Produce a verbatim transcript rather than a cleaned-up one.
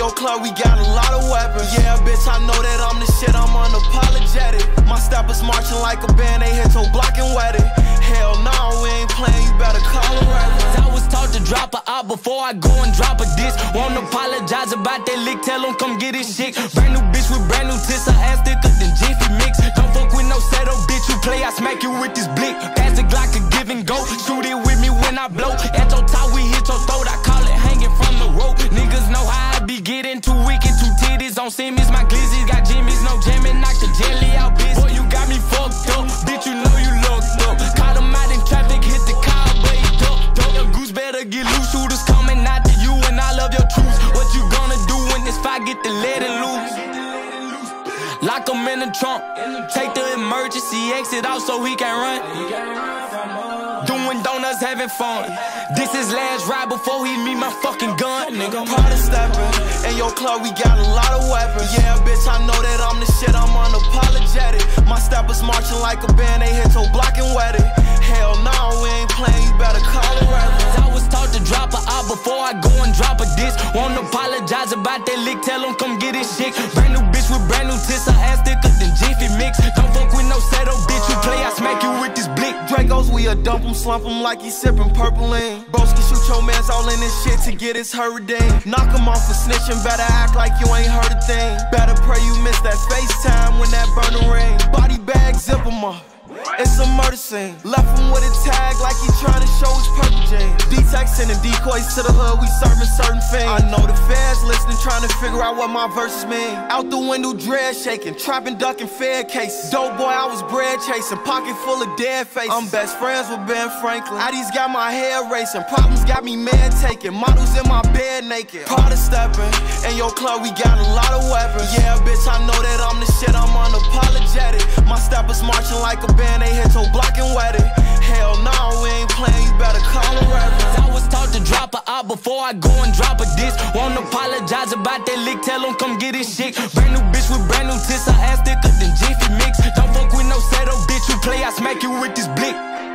your club, we got a lot of weapons. Yeah, bitch, I know that I'm the shit, I'm unapologetic. My steppers marching like a band, they hit your block and wet it. Hell no, we ain't playing, you better call a reference. I was taught to drop her out before I go and drop a diss. Won't apologize about that lick, tell him come get his shit. Brand new bitch with brand new tits, her ass thicker than Jiffy Mix. Don't fuck with no settle, bitch, you play, I smack you with this blick. Pass the Glock, a give and go, shoot it with me when I blow. At your top, we hit your throat, I call it hanging from the rope. Niggas know how I be getting too wicked, two titties on Simmons. My glizzies got jimmies, no jamming, knock the jelly out, bitch. Boy, you got me fucked up, bitch, you know you looked up. Caught him out in traffic, hit the car, but he ducked up. Your goose better get loose, shooters coming out to you, and I love your truth. What you gonna do when this fight get to let it loose? Lock him in the trunk, take the emergency exit out so he can run. Doing donuts, having fun. This is last ride before he meet my fucking gun, nigga. Party steppin', in your club, we got a lot of weapons. Yeah, bitch, I know that I'm the shit, I'm unapologetic. My steppers marching like a band, they hit your block and wet it. Hell no, we ain't playing, you better call a reference. I was taught to drop her out before I go and drop a diss. Won't apologize about that lick, tell him come get his shit. Brand new bitch with brand new tits, her ass thicker than Jiffy Mix. Don't fuck with no settle, bitch, you play, I smack you with this blick. Dracos, we a dump him, slump him like he sippin' purple lean. Broski shoot your mans all in this shit to get his her redeemed. Knock him off for snitching, better act like you ain't heard a thing. Better pray you miss that FaceTime when that burner ring. Body bag, zip him up, it's a murder scene. Left him with a tag like he trying to show his purple jeans. D-Tech sending decoys to the hood, we serving certain things. I know the feds listening, trying to figure out what my verses mean. Out the window, dread shaking, trapping, ducking, fed cases. Dope boy, I was bread chasing, pocket full of dead faces. I'm best friends with Ben Franklin. Addies got my hair racing, problems got me mad taking. Models in my bed naked. Party stepping, in your club, we got a lot of weapons. Yeah, bitch, I know that I'm the shit, I'm unapologetic. My steppers marching like a band, they hit your block and wet it. Hell no, we ain't playing, you better call a reference. I was taught to drop her out before I go and drop a diss. Won't apologize about that lick, tell him come get his shit. Brand new bitch with brand new tits, her ass thicker than Jiffy Mix. Don't fuck with no settle, bitch, you play, I smack you with this blick.